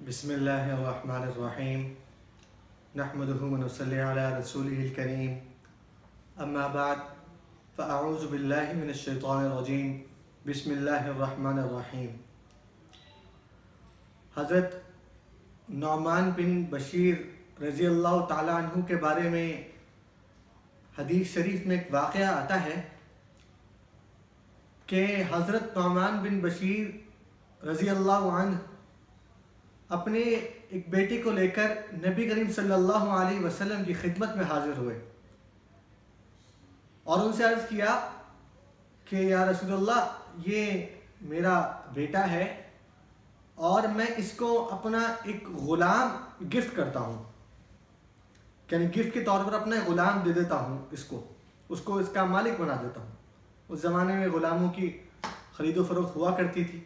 बिस्मिल्लाहिर्रहमानिर्रहीम नहमदुहु व नसल्ली अला रसूलिहिल करीम अम्मा बाद फ़अऊज़ु बिल्लाहि मिनश शैतानिर रजीम बिस्मिल्लाहिर्रहमानिर्रहीम। हज़रत नुअमान बिन बशीर रज़ी अल्लाह ताला अन्हु के बारे में हदीस शरीफ में एक वाक़या आता है कि हज़रत नुअमान बिन बशीर रज़ी अल्लाह अन्हु अपने एक बेटे को लेकर नबी करीम सल्लल्लाहु अलैहि वसल्लम की खिदमत में हाजिर हुए और उनसे अर्ज़ किया कि या रसूलल्लाह, ये मेरा बेटा है और मैं इसको अपना एक ग़ुलाम गिफ्ट करता हूँ, यानी गिफ्ट के तौर पर अपना एक ग़ुलाम दे देता हूँ, उसको इसका मालिक बना देता हूँ। उस ज़माने में ग़ुलामों की ख़रीद व फ़रोख्त हुआ करती थी।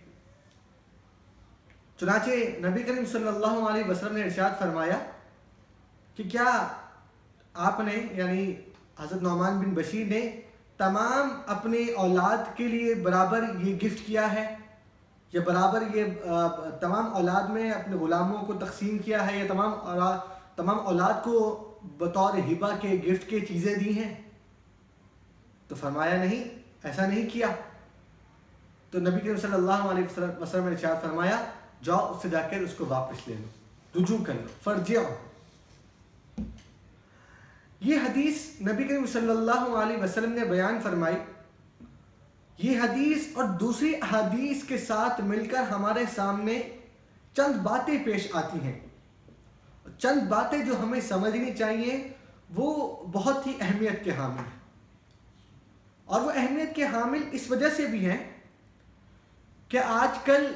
चुनाचे नबी करीम सल्लल्लाहु अलैहि वसल्लम ने इरशाद फरमाया कि क्या आपने यानी हज़रत नुअमान बिन बशीर ने तमाम अपने औलाद के लिए बराबर ये गिफ्ट किया है, या बराबर ये तमाम औलाद में अपने ग़ुलामों को तकसीम किया है, या तमाम औलाद को बतौर हिबा के गिफ्ट के चीज़ें दी हैं? तो फरमाया नहीं, ऐसा नहीं किया। तो नबी करीम सल्लल्लाहु अलैहि वसल्लम ने इरशाद फरमाया, जाओ उससे जाकर उसको वापस ले लो, रुजू कर लो, फर्जिया। ये हदीस नबी करीम सल्लल्लाहु अलैहि वसल्लम ने बयान फरमाई। ये हदीस और दूसरी हदीस के साथ मिलकर हमारे सामने चंद बातें पेश आती हैं। चंद बातें जो हमें समझनी चाहिए वो बहुत ही अहमियत के हामिल हैं, और वो अहमियत के हामिल इस वजह से भी हैं कि आजकल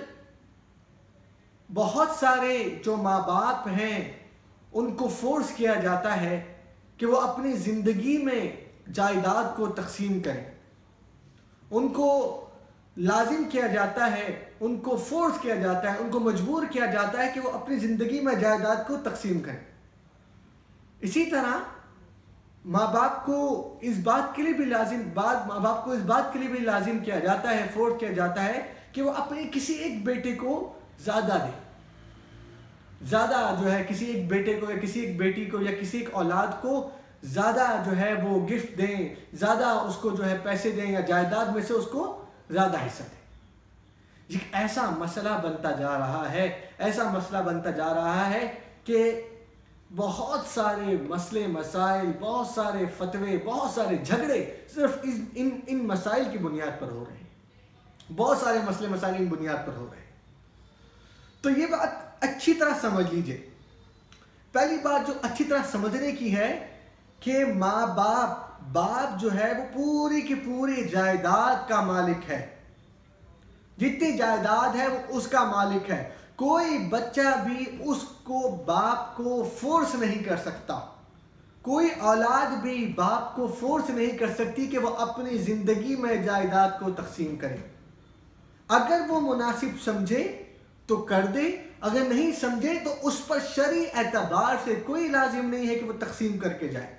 बहुत सारे जो माँ बाप हैं उनको फोर्स किया जाता है कि वो अपनी ज़िंदगी में जायदाद को तकसीम करें। उनको लाजिम किया जाता है, उनको फोर्स किया जाता है, उनको मजबूर किया जाता है कि वो अपनी ज़िंदगी में जायदाद को तकसीम करें। इसी तरह माँ बाप को इस बात के लिए भी लाजिम किया जाता है, फोर्स किया जाता है कि वो अपने किसी एक बेटे को ज़्यादा जो है किसी एक बेटे को या किसी एक बेटी को या किसी एक औलाद को ज़्यादा जो है वो गिफ्ट दें, ज़्यादा उसको जो है पैसे दें, या जायदाद में से उसको ज़्यादा हिस्सा दें। एक ऐसा मसला बनता जा रहा है कि बहुत सारे मसले मसाइल, बहुत सारे फतवे, बहुत सारे झगड़े सिर्फ इन मसाइल की बुनियाद पर हो रहे हैं। बहुत सारे मसले मसाइल इन बुनियाद पर हो रहे हैं। तो ये बात अच्छी तरह समझ लीजिए। पहली बात जो अच्छी तरह समझने की है कि माँ बाप जो है वो पूरी की पूरी जायदाद का मालिक है। जितनी जायदाद है वो उसका मालिक है। कोई बच्चा भी उसको बाप को फोर्स नहीं कर सकता। कोई औलाद भी बाप को फोर्स नहीं कर सकती कि वो अपनी ज़िंदगी में जायदाद को तकसीम करे। अगर वो मुनासिब समझे तो कर दे, अगर नहीं समझे तो उस पर शरई एतबार से कोई लाजिम नहीं है कि वो तकसीम करके जाए।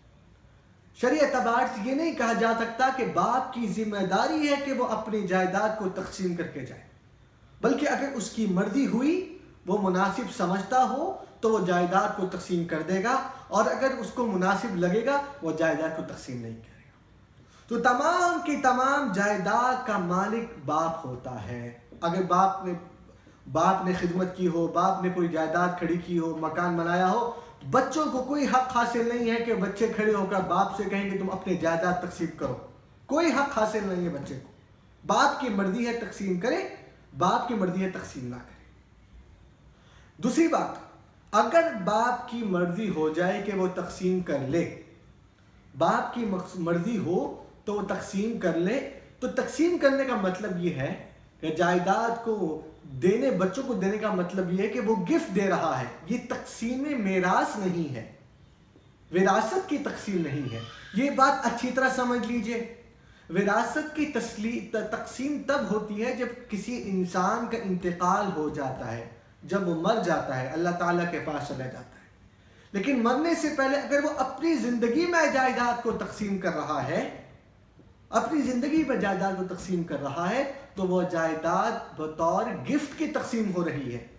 शरई एतबार से ये नहीं कहा जा सकता कि बाप की जिम्मेदारी है कि वो अपनी जायदाद को तकसीम करके जाए, बल्कि अगर उसकी मर्जी हुई, वो मुनासिब समझता हो तो वो जायदाद को तकसीम कर देगा, और अगर उसको मुनासिब लगेगा वो जायदाद को तकसीम नहीं करेगा। तो तमाम की तमाम जायदाद का मालिक बाप होता है। अगर बाप ने खिदमत की हो, बाप ने कोई जायदाद खड़ी की हो, मकान बनाया हो, बच्चों को कोई हक हासिल नहीं है कि बच्चे खड़े होकर बाप से कहें कि तुम अपनी जायदाद तकसीम करो। कोई हक हासिल नहीं है बच्चे को। बाप की मर्जी है तकसीम करे, बाप की मर्जी है तकसीम ना करे। दूसरी बात, अगर बाप की मर्जी हो जाए कि वो तकसीम कर ले, बाप की मर्जी हो तो वो तकसीम कर ले, तो तकसीम करने का मतलब ये है कि जायदाद को देने, बच्चों को देने का मतलब ये है कि वो गिफ्ट दे रहा है। ये तकसीम मेरास नहीं है, विरासत की तकसीम नहीं है। ये बात अच्छी तरह समझ लीजिए। विरासत की तकसीम तब होती है जब किसी इंसान का इंतकाल हो जाता है, जब वो मर जाता है, अल्लाह ताला के पास चला जाता है। लेकिन मरने से पहले अगर वो अपनी ज़िंदगी में जायदाद को तकसीम कर रहा है, अपनी ज़िंदगी पर जायदाद को तकसीम कर रहा है, तो वो जायदाद बतौर गिफ्ट की तकसीम हो रही है।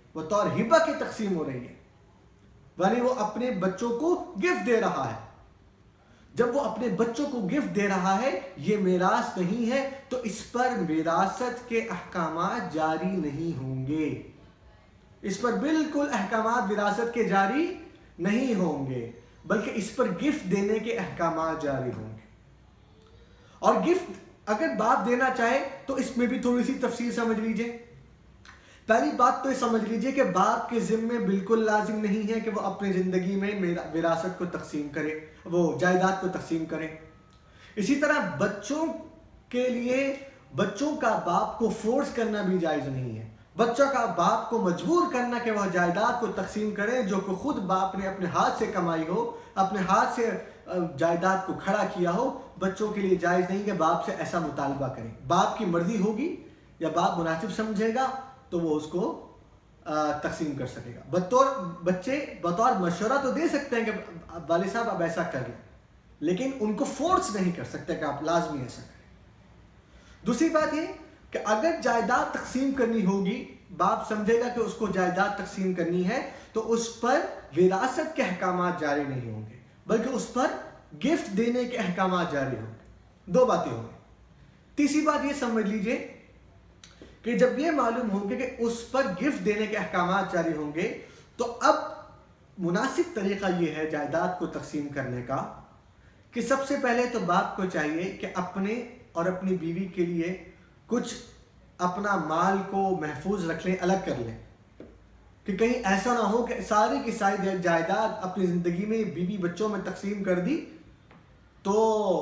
بطور ہبہ کی تقسیم ہو رہی ہے، یعنی وہ اپنے بچوں کو گفٹ دے رہا ہے۔ جب وہ اپنے بچوں کو گفٹ دے رہا ہے، یہ میراث نہیں ہے، تو اس پر وراثت کے احکامات جاری نہیں ہوں گے، اس پر بالکل احکامات وراثت کے جاری نہیں ہوں گے، بلکہ اس پر گفٹ دینے کے احکامات جاری ہوں گے۔ اور گفٹ اگر باپ دینا چاہے تو اس میں بھی تھوڑی سی تفصیل سمجھ لیجئے۔ پہلی بات تو یہ سمجھ لیجئے کہ باپ کے ذمے بالکل لازم نہیں ہے کہ وہ اپنی زندگی میں وراثت کو تقسیم کرے، وہ جائیداد کو تقسیم کرے۔ اسی طرح بچوں کے لیے بچوں کا باپ کو فورس کرنا بھی جائز نہیں ہے، بچوں کا باپ کو مجبور کرنا کہ وہ جائیداد کو تقسیم کرے جو کہ خود باپ نے اپنے ہاتھ سے کمائی ہو، اپنے ہاتھ سے جائیداد کو کھڑا کیا ہو، بچوں کے لیے جائز نہیں کہ باپ سے ایسا مطالبہ کریں۔ باپ کی مرضی ہوگی یا باپ مناسب سمجھے گا تو وہ اس کو تقسیم کر سکے گا۔ بچے بطور مشورہ تو دے سکتے ہیں کہ والد صاحب اب ایسا کر لیں، لیکن ان کو فورس نہیں کر سکتے کہ آپ لازمی ایسا کریں۔ دوسری بات یہ کہ اگر جائیداد تقسیم کرنی ہوگی، باپ سمجھے گا کہ اس کو جائیداد تقسیم کرنی ہے، تو اس پر وراثت کے احکامات جاری نہیں ہوں گے، بلکہ اس پر گفٹ دینے کے احکامات جاری ہوں گے۔ دو باتیں ہوں گی۔ تیسری بات یہ سمجھ لیجئے کہ جب یہ معلوم ہوں گے کہ اس پر گفٹ دینے کے احکامات جاری ہوں گے، تو اب مناسب طریقہ یہ ہے جائیداد کو تقسیم کرنے کا کہ سب سے پہلے تو باپ کو چاہیے کہ اپنے اور اپنی بیوی کے لیے کچھ اپنا مال کو محفوظ رکھ لیں، الگ کر لیں، کہ کہیں ایسا نہ ہو کہ ساری کی ساری جائیداد اپنی زندگی میں بیوی بچوں میں تقسیم کر دی تو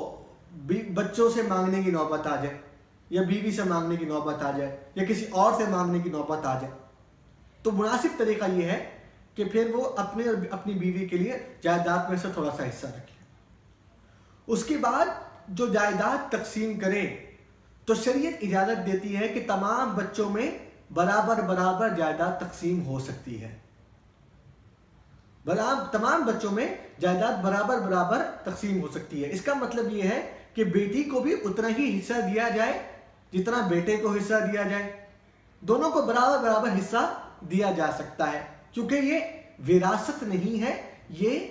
بچوں سے مانگنے کی نوبت آ جائے، یا بیوی سے مانگنے کی نوبت آ جائے، یا کسی اور سے مانگنے کی نوبت آ جائے۔ تو مناسب طریقہ یہ ہے کہ پھر وہ اپنی بیوی کے لیے جائیداد میں سے تھوڑا سا حصہ رکھ لیں۔ اس کے بعد جو جائیداد تقسیم کرے تو شریعت اجازت دیتی ہے کہ تمام بچوں میں برابر برابر جائیداد تقسیم ہو سکتی ہے، تمام بچوں میں جائیداد برابر برابر تقسیم ہو سکتی ہے۔ اس کا مطلب یہ ہے کہ بیٹی کو بھی اتنا ہی حصہ دیا جائے جتنا بیٹے کو حصہ دیا جائے، دونوں کو برابر برابر حصہ دیا جا سکتا ہے، کیونکہ یہ وراثت نہیں ہے، یہ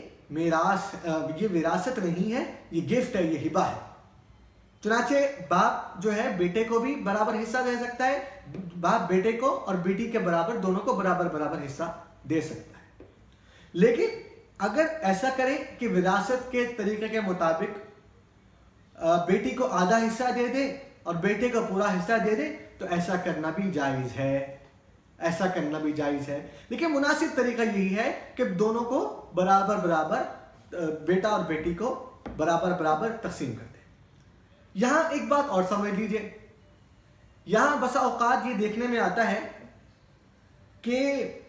وراثت نہیں ہے، یہ گفٹ ہے، یہ ہبہ ہے۔ چنانچہ باپ جو ہے بیٹے کو بھی برابر حصہ دے سکتا ہے، باپ بیٹے کو اور بیٹی کے برابر دونوں کو برابر برابر حصہ دے سکتا ہے۔ لیکن اگر ایسا کرے کہ وراثت کے طریقے کے مطابق بیٹی کو آدھا حصہ دے دے اور بیٹے کو پورا حصہ دے دے تو ایسا کرنا بھی جائز ہے، ایسا کرنا بھی جائز ہے۔ لیکن مناسب طریقہ یہی ہے کہ دونوں کو برابر برابر، بیٹا اور بیٹی کو برابر برابر تقسیم کر دیں۔ یہاں ایک بات اور سمجھ لیجئے، یہاں بسا اوقات یہ دیکھنے میں آتا ہے کہ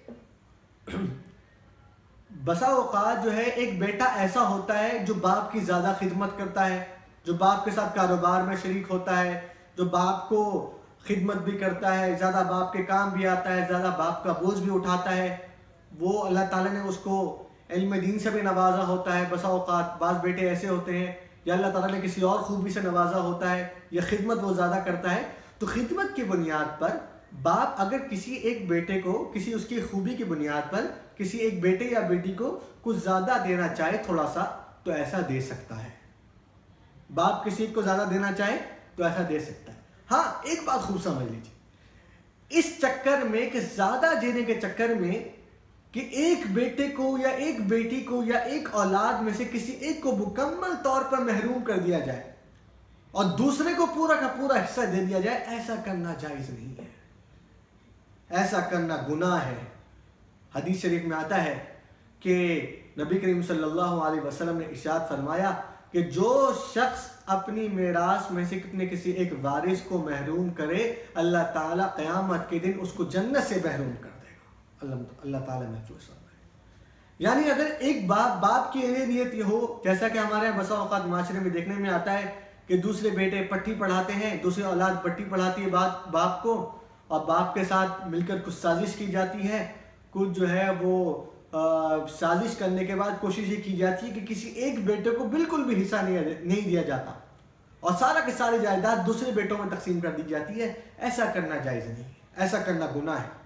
بسا اوقات جو ہے ایک بیٹا ایسا ہوتا ہے جو باپ کی زیادہ خدمت کرتا ہے، جو باپ کے ساتھ کاروبار میں شریک ہوتا ہے، جو باپ کو خدمت بھی کرتا ہے، زیادہ باپ کے کام بھی آتا ہے، زیادہ باپ کا بوجھ بھی اٹھاتا ہے، وہ اللہ تعالیٰ نے اس کو علم دین سے بھی نوازا ہوتا ہے۔ بسا اوقات بعض بیٹے ایسے ہوتے ہیں یا اللہ تعالیٰ نے کسی اور خوبی سے نوازا ہوتا ہے یا خدمت وہ زیادہ کرتا ہے، تو خدمت کی بنیاد پر باپ اگر کسی ایک بیٹے کو کسی اس کی خوبی کی بنیاد پر کسی ایک بیٹے یا بیٹی کو کچھ زیادہ دینا چاہے تھوڑا سا، تو ایسا دے سکتا ہے۔ باپ کسی کو زیادہ دینا چاہے تو ایسا دے سکتا ہے۔ ہاں ایک بات خوب سمجھ لیجیے، اس چکر میں کہ زیادہ دینے کے چکر میں کہ ایک بیٹے کو یا ایک بیٹی کو یا ایک اولاد میں سے کسی ایک کو مکمل طور پر محروم کر دیا جائے اور دوسرے کو پورا کا پورا حصہ دے دیا جائے، ایسا کرنا جائز نہیں ہے، ایسا کرنا گناہ ہے۔ حدیث شریف میں آتا ہے کہ نبی کریم صلی اللہ علیہ وسلم نے ارشاد فرمایا کہ جو شخص اپنی میراث میں سے کسی ایک وارث کو محروم کرے، اللہ تعالیٰ قیامت کے دن اس کو جنت سے محروم کر دے گا۔ اللہ تعالیٰ محفوظ فرمائے۔ یعنی اگر ایک باپ کی یہ نیت یہ ہو، جیسا کہ ہمارے بسا اوقات معاشرے میں دیکھنے میں آتا ہے کہ دوسرے بیٹے پٹھی پڑھاتے ہیں، دوسری اولاد پٹھی پڑھاتی ہے باپ کو، اور باپ کے ساتھ مل کر کچھ سازش کی جاتی ہے، کچھ جو ہے وہ سازش کرنے کے بعد کوشش یہ کی جاتی ہے کہ کسی ایک بیٹے کو بالکل بھی حصہ نہیں دیا جاتا اور سارا کی ساری جائیداد دوسرے بیٹوں میں تقسیم کر دی جاتی ہے۔ ایسا کرنا جائز نہیں، ایسا کرنا گناہ ہے۔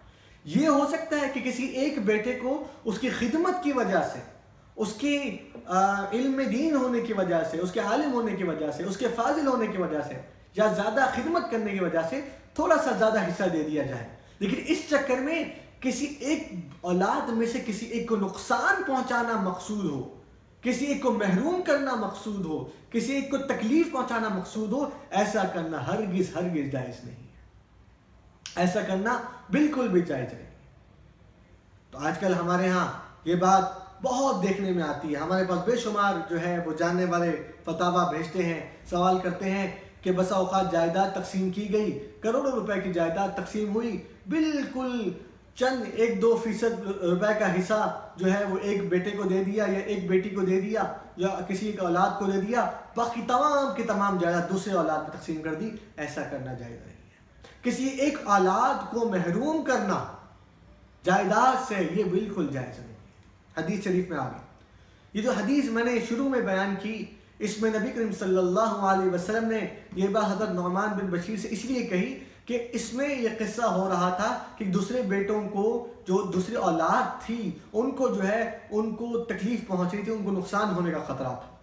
یہ ہو سکتا ہے کہ کسی ایک بیٹے کو اس کی خدمت کی وجہ سے، اس کے علم دین ہونے کی وجہ سے، اس کے عالم ہونے کی وجہ سے، اس کے فاضل ہونے کی وجہ سے، یا زیادہ خدمت کرنے کی وجہ سے تھوڑا سا زیادہ حصہ دے دیا جائے، لیکن اس چکر میں کسی ایک اولاد میں سے کسی ایک کو نقصان پہنچانا مقصود ہو، کسی ایک کو محروم کرنا مقصود ہو، کسی ایک کو تکلیف پہنچانا مقصود ہو، ایسا کرنا ہرگز ہرگز جائز نہیں ہے، ایسا کرنا بالکل بھی جائز نہیں۔ تو آج کل ہمارے ہاں یہ بات بہت دیکھنے میں آتی ہے، ہمارے پاس بے شمار جو ہے وہ جاننے والے فتاوا بھیجتے ہیں، سوال کرتے ہیں کہ بسا اوقات جائیداد تقسیم کی گئی، کروڑوں روپے کی جائیداد تقسیم ہوئی، بالکل چند 1-2% روپے کا حصہ جو ہے وہ ایک بیٹے کو دے دیا یا ایک بیٹی کو دے دیا یا کسی ایک اولاد کو دے دیا، باقی تمام کی تمام جائیداد دوسرے اولاد میں تقسیم کر دی، ایسا کرنا جائز نہیں ہے۔ کسی ایک اولاد کو محروم کرنا جائیداد سے یہ بالکل جائز نہیں ہے۔ حدیث شریف میں آگے یہ جو حدیث میں نے شروع میں بیان کی، اس میں نبی کریم صلی اللہ علیہ وسلم نے یہ بات حضرت نعمان بن بشیر سے اس لیے کہی کہ اس میں یہ قصہ ہو رہا تھا کہ دوسرے بیٹوں کو جو دوسری اولاد تھی ان کو جو ہے ان کو تکلیف پہنچ رہی تھی، ان کو نقصان ہونے کا خطرہ تھا،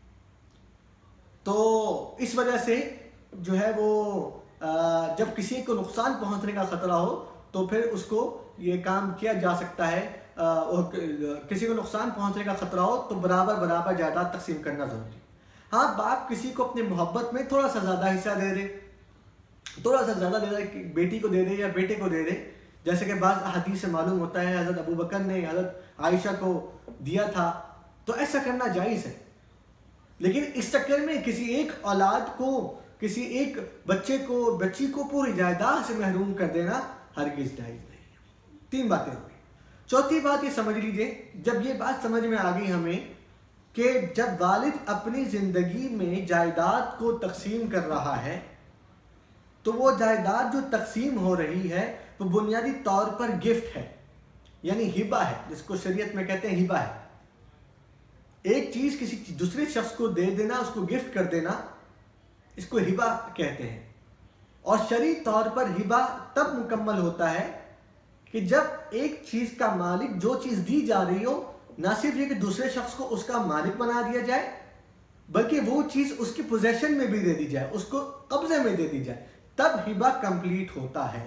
تو اس وجہ سے جو ہے وہ جب کسی کو نقصان پہنچنے کا خطرہ ہو تو پھر اس کو یہ کام کیا جا سکتا ہے، کسی کو نقصان پہنچنے کا خطرہ ہو تو برابر برابر جائیداد تقسیم کرنا ضروری ہے۔ ہاں باپ کسی کو اپنے محبت میں تھوڑا سا زیادہ حصہ دے دے، تھوڑا سا زیادہ دے دے، بیٹی کو دے دے یا بیٹے کو دے دے، جیسے کہ بعض حدیث سے معلوم ہوتا ہے حضرت ابو بکر نے حضرت عائشہ کو دیا تھا، تو ایسا کرنا جائز ہے، لیکن اس چکر میں کسی ایک اولاد کو، کسی ایک بچے کو، بچی کو پوری جائیداد سے محروم کر دینا ہرگز جائز نہیں ہے۔ 3 باتیں ہو گئی۔ چوتھی بات یہ سمجھ لیجئے، جب یہ بات سمجھ میں آ گئی ہمیں کہ جب والد اپنی زندگی میں جائیداد کو تقسیم کر رہا ہے تو وہ جائیداد جو تقسیم ہو رہی ہے وہ بنیادی طور پر گفٹ ہے، یعنی ہبہ ہے، جس کو شریعت میں کہتے ہیں ہبہ ہے۔ ایک چیز کسی دوسرے شخص کو دے دینا، اس کو گفٹ کر دینا، اس کو ہبہ کہتے ہیں، اور شرعی طور پر ہبہ تب مکمل ہوتا ہے کہ جب ایک چیز کا مالک، جو چیز دی جا رہی ہو، نہ صرف یہ کہ دوسرے شخص کو اس کا مالک بنا دیا جائے بلکہ وہ چیز اس کی پوزیشن میں بھی دے دی جائے، اس کو قبضے میں دے دی جائے، تب ہبہ کمپلیٹ ہوتا ہے۔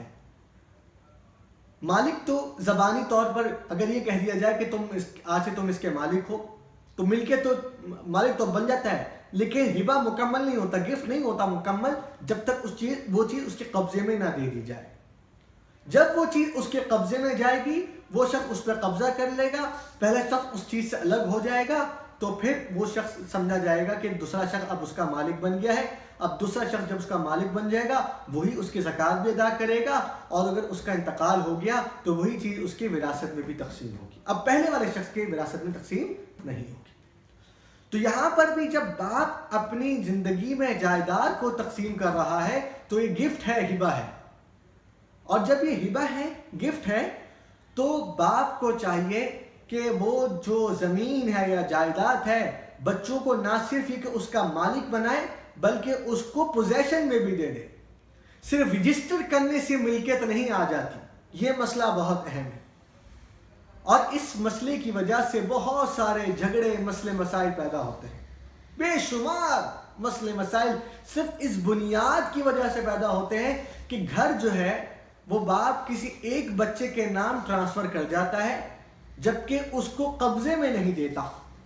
مالک تو زبانی طور پر اگر یہ کہہ دیا جائے کہ آج سے تم اس کے مالک ہو تو مل کے تو مالک تو بن جاتا ہے، لیکن ہبہ مکمل نہیں ہوتا، گفٹ نہیں ہوتا مکمل جب تک وہ چیز اس کے قبضے میں نہ دے دی جائے۔ جب وہ چیز اس کے قبضے میں جائے گی، وہ شخص اس پر قبضہ کر لے گا، پہلا شخص اس چیز سے الگ ہو جائے گا، تو پھر وہ شخص سمجھا جائے گا کہ دوسرا شخص اب اس کا مالک بن گیا ہے۔ اب دوسرا شخص جب اس کا مالک بن جائے گا وہی اس کی زکوٰۃ بھی ادا کرے گا، اور اگر اس کا انتقال ہو گیا تو وہی چیز اس کی وراثت میں بھی تقسیم ہوگی، اب پہلے والے شخص کی وراثت میں تقسیم نہیں ہوگی۔ تو یہاں پر بھی جب باپ اپنی زندگی میں جائیداد کو تقسیم کر رہا ہے تو یہ گفٹ ہے، ہبہ ہے، اور جب یہ ہبہ ہے، گفٹ ہے، تو باپ کو چاہیے کہ وہ جو زمین ہے یا جائیداد ہے بچوں کو نہ صرف یہ کہ اس کا مالک بنائے بلکہ اس کو پوزیشن میں بھی دے دے۔ صرف رجسٹر کرنے سے ملکیت نہیں آ جاتی، یہ مسئلہ بہت اہم ہے، اور اس مسئلے کی وجہ سے بہت سارے جھگڑے، مسئلے مسائل پیدا ہوتے ہیں، بے شمار مسئلے مسائل صرف اس بنیاد کی وجہ سے پیدا ہوتے ہیں کہ گھر جو ہے وہ باپ کسی ایک بچے کے نام ٹرانسفر کر جاتا ہے جبکہ اس کو قبضے میں نہیں دیتا،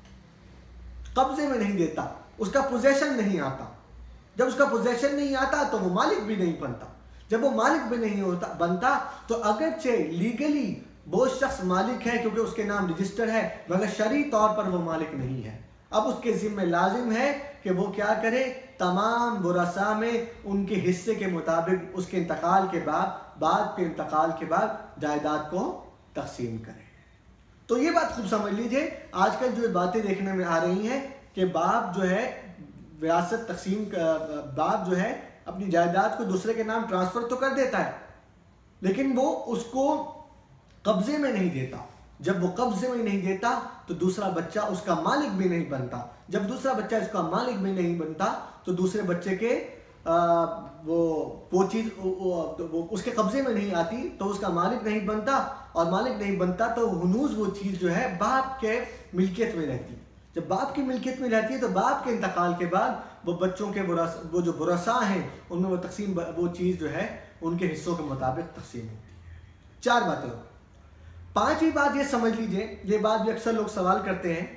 قبضے میں نہیں دیتا، اس کا پوزیشن نہیں آتا۔ جب اس کا پوزیشن نہیں آتا تو وہ مالک بھی نہیں بنتا، جب وہ مالک بھی نہیں بنتا تو اگرچہ لیگلی وہ شخص مالک ہے کیونکہ اس کے نام رجسٹر ہے، مگر شرعی طور پر وہ مالک نہیں ہے۔ اب اس کے ذمہ لازم ہے کہ وہ کیا کرے، تمام ورثاء میں ان کے حصے کے مطابق اس کے انتقال کے بعد کے انتقال کے بعد جائیداد کو تقسیم کرے۔ تو یہ بات خوب سمجھ لیجئے، آج کل جو باتیں دیکھنے میں آ رہی ہیں کہ باپ جو ہے وراثت تقسیم، باپ جو ہے اپنی جائیداد کو دوسرے کے نام ٹرانسفر تو کر دیتا ہے لیکن وہ اس کو قبضے میں نہیں دیتا۔ جب وہ قبضے میں نہیں دیتا تو دوسرا بچہ اس کا مالک بھی نہیں بنتا، جب دوسرا بچہ اس کا مالک بھی نہیں بنتا تو دوسرے بچے کے وہ چیز اس کے قبضے میں نہیں آتی تو اس کا مالک نہیں بنتا، اور مالک نہیں بنتا تو ہنوز وہ چیز جو ہے باپ کے ملکیت میں رہتی ہے۔ جب باپ کی ملکیت میں رہتی ہے تو باپ کے انتقال کے بعد وہ بچوں کے وہ جو ورثاء ہیں ان میں وہ تقسیم، وہ چیز جو ہے ان کے حصوں کے مطابق تقسیم ہوتی ہے۔ 4 باتیں۔ 5ویں بات یہ سمجھ لیجئے، یہ بات بھی اکثر لوگ سوال کرتے ہیں،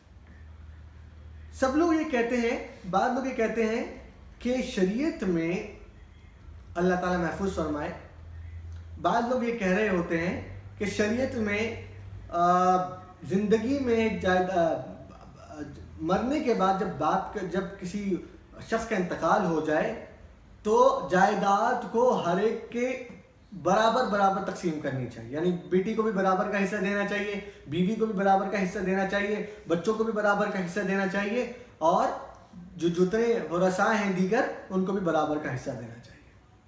سب لوگ یہ کہتے ہیں، بعض لوگ یہ کہتے ہیں کہ شریعت میں اللہ تعالیٰ محفوظ فرمائے، بعض لوگ یہ کہہ رہے ہوتے ہیں کہ شریعت میں زندگی میں مرنے کے بعد جب کسی شخص کا انتقال ہو جائے تو جائیداد کو ہر ایک کے برابر تقسیم کرنی چاہیے، یعنی بیٹی کو بھی برابر کا حصہ دینا چاہیے، بیوی کو بھی برابر کا حصہ دینا چاہیے، بچوں کو بھی برابر کا حصہ دینا چاہیے، اور جو جتنے ورثاء ہیں دیگر ان کو بھی برابر کا حصہ دینا چاہیے۔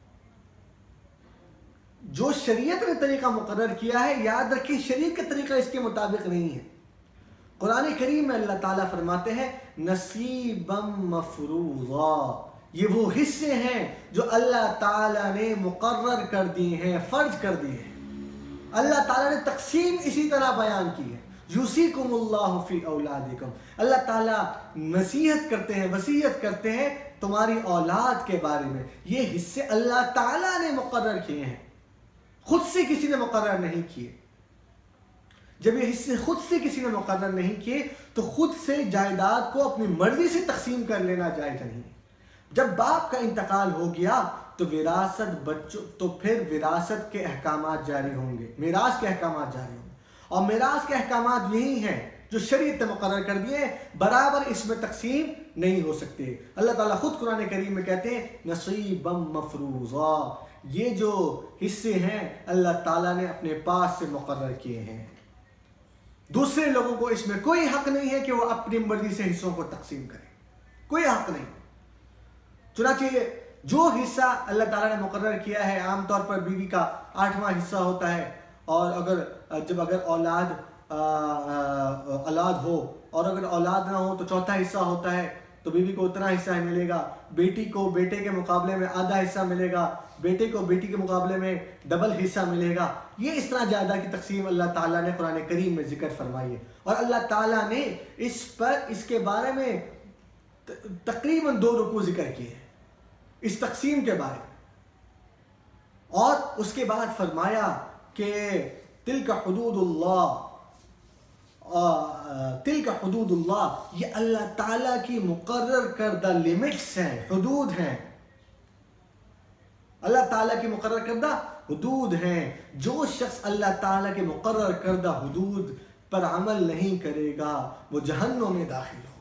جو شریعت نے طریقہ مقرر کیا ہے، یاد رکھیں شریعت کا طریقہ اس کے مطابق نہیں ہے۔ قرآن کریم میں اللہ تعالیٰ فرماتے ہیں نصیبا مفروضا، یہ وہ حصے ہیں جو اللہ تعالیٰ نے مقرر کر دی ہیں، فرض کر دی ہیں۔ اللہ تعالیٰ نے تقسیم اسی طرح بیان کی ہے۔ یوصیکم اللہ فی اولادکم، اللہ تعالیٰ نصیحت کرتے ہیں، وصیت کرتے ہیں تمہاری اولاد کے بارے میں۔ یہ حصے اللہ تعالیٰ نے مقرر کیے ہیں، خود سے کسی نے مقرر نہیں کیے۔ جب یہ حصے خود سے کسی نے مقرر نہیں کیے تو خود سے جائیداد کو اپنی مرضی سے تقسیم کر لینا جائز نہیں۔ جب باپ کا انتقال ہو گیا تو پھر وراثت کے احکامات جاری ہوں گے، میراث کے احکامات جاری ہوں گے، اور میراث کے احکامات یہی ہیں جو شریعت نے مقرر کر دیے، برابر اس میں تقسیم نہیں ہو سکتے۔ اللہ تعالیٰ خود قرآن کریم میں کہتے ہیں نصیبا مفروضا، یہ جو حصے ہیں اللہ تعالیٰ نے اپنے پاس سے مقرر کیے ہیں، دوسرے لوگوں کو اس میں کوئی حق نہیں ہے کہ وہ اپنی مرضی سے حصوں کو تقسیم کریں، کوئی حق نہیں۔ چنانچہ جو حصہ اللہ تعالیٰ نے مقرر کیا ہے، عام طور پر بیوی کا 8واں حصہ ہوتا ہے، اور اگر اولاد ہو، اور اگر اولاد نہ ہو تو 4تھا حصہ ہوتا ہے، تو بیوی کو اتنا حصہ ملے گا، بیٹی کو بیٹے کے مقابلے میں آدھا حصہ ملے گا، بیٹے کو بیٹی کے مقابلے میں ڈبل حصہ ملے گا۔ یہ اس طرح جائیداد کی تقسیم اللہ تعالیٰ نے قرآن کریم میں ذکر فرمائی ہے، اور اللہ تعالیٰ نے اس کے بارے میں تقریباً 2 رکوع ذکر کیے ہیں اس تقسیم کے بارے میں، اور اس کے بعد فرمایا کہ تلک حدود اللہ، تلک حدود اللہ، یہ اللہ تعالیٰ کی مقرر کردہ لمٹس ہیں، حدود ہیں، اللہ تعالیٰ کی مقرر کردہ حدود ہیں۔ جو شخص اللہ تعالیٰ کے مقرر کردہ حدود پر عمل نہیں کرے گا وہ جہنم میں داخل ہوگا۔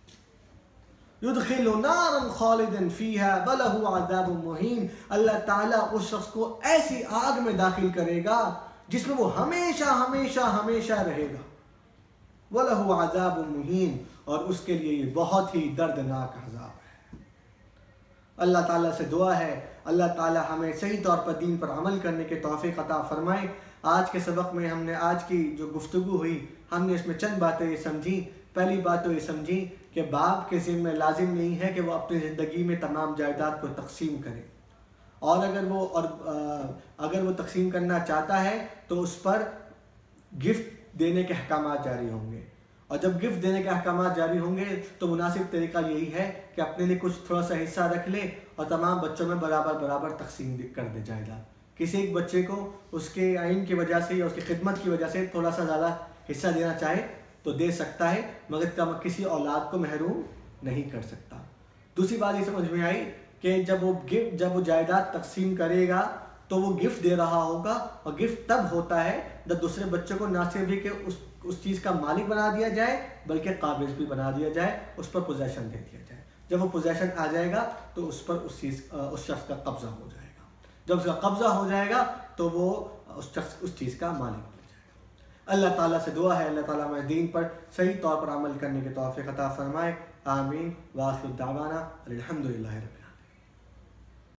يدخل نارا خالدا فيها وله عذاب مهين، اللہ تعالیٰ اس شخص کو ایسی آگ میں داخل کرے گا جس میں وہ ہمیشہ ہمیشہ ہمیشہ رہے گا، وَلَهُ عَذَابٌ مُهِينٌ، اور اس کے لیے یہ بہت ہی دردناک عذاب ہے۔ اللہ تعالیٰ سے دعا ہے اللہ تعالیٰ ہمیں صحیح طور پر دین پر عمل کرنے کے توفیق عطا فرمائے۔ آج کے سبق میں ہم نے آج کی جو گفتگو ہوئی، ہم نے اس میں چند باتیں یہ سمجھی۔ پہلی بات تو یہ سمجھی کہ باپ کے ذمہ لازم نہیں ہے کہ وہ اپنی زندگی میں تمام جائیداد کو تقسیم کرے، اور اگر وہ تقسیم کرنا چاہتا ہے تو اس پر گفٹ دینے کے احکامات جاری ہوں گے، اور جب گفٹ دینے کے احکامات جاری ہوں گے تو مناسب طریقہ یہی ہے کہ اپنے لیے کچھ تھوڑا سا حصہ رکھ لے اور تمام بچوں میں برابر تقسیم کر دے جائیداد۔ کسی ایک بچے کو اس کے آئین کی وجہ سے یا اس کی خدمت کی وجہ سے تھوڑا سا زیادہ حصہ دینا چاہے تو دے سکتا ہے، مگر کسی اولاد کو محروم نہیں کر سکتا۔ دوسری بات یہ سمجھ میں آئی کہ جب وہ جائیداد تقسیم کرے گا تو وہ گفٹ دے رہا ہوگا، اور گفٹ تب ہوتا ہے جب دوسرے بچے کو نہ صرف ہی کہ اس چیز کا مالک بنا دیا جائے بلکہ قابض بھی بنا دیا جائے، اس پر پوزیشن دے دیا جائے۔ جب وہ پوزیشن آ جائے گا تو اس پر اس شخص کا قبضہ ہو جائے گا، جب اس کا قبضہ ہو جائے گا تو وہ اس شخص اس چیز کا مالک بن جائے گا۔ اللہ تعالیٰ سے دعا ہے اللہ تعالیٰ ہمیں دین پر صحیح طور پر عمل کرنے کے توفیق عطا فرمائے۔ آمین۔ وآخر دعوانا الحمدللہ رب العالمین۔